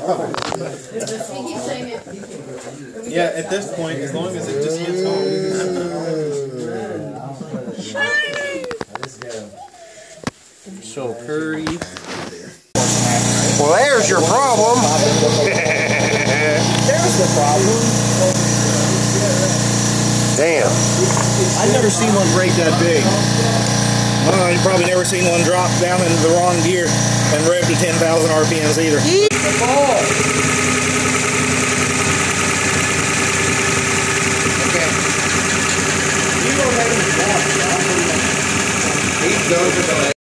Yeah, at this point, as long as it just hits home. So curry. Well, there's your problem. There's the problem. Damn. I've never seen one break that big. Well, you've probably never seen one drop down into the wrong gear and rev to 10,000 RPMs either. Eat the ball.